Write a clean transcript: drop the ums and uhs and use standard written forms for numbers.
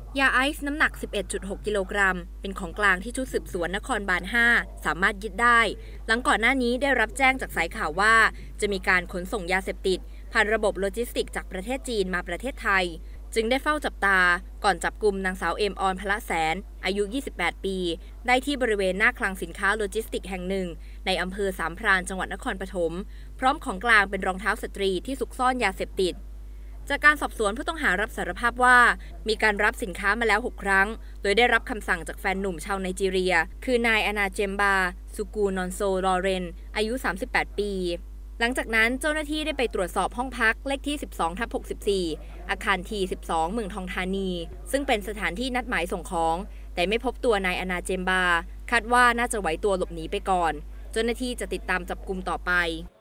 ยาไอซ์น้ำหนัก 11.6 กิโลกรัมเป็นของกลางที่ชุดสืบสวนนครบาล 5 สามารถยึดได้ หลังก่อนหน้านี้ได้รับแจ้งจากสายข่าวว่าจะมีการขนส่งยาเสพติดผ่านระบบโลจิสติกจากประเทศจีนมาประเทศไทย จึงได้เฝ้าจับตาก่อนจับกุมนางสาวเอมออนพละแสน อายุ 28 ปี ได้ที่บริเวณหน้าคลังสินค้าโลจิสติกแห่งหนึ่งในอำเภอสามพรานจังหวัดนครปฐม พร้อมของกลางเป็นรองเท้าสตรีที่ซุกซ่อนยาเสพติด จากการสอบสวนผู้ต้องหารับสารภาพว่ามีการรับสินค้ามาแล้ว 6 ครั้ง โดยได้รับคำสั่งจากแฟนหนุ่มชาวไนจีเรีย คือนายอนาเจมบา ซูกูนอนโซลอเรน อายุ 38 ปี หลังจากนั้นเจ้าหน้าที่ได้ไปตรวจสอบห้องพักเลขที่ 12/64 อาคารที 12 เมืองทองธานี ซึ่งเป็นสถานที่นัดหมายส่งของ แต่ไม่พบตัวนายอนาเจมบา คาดว่าน่าจะไหวตัวหลบหนีไปก่อน เจ้าหน้าที่จะติดตามจับกุมต่อไป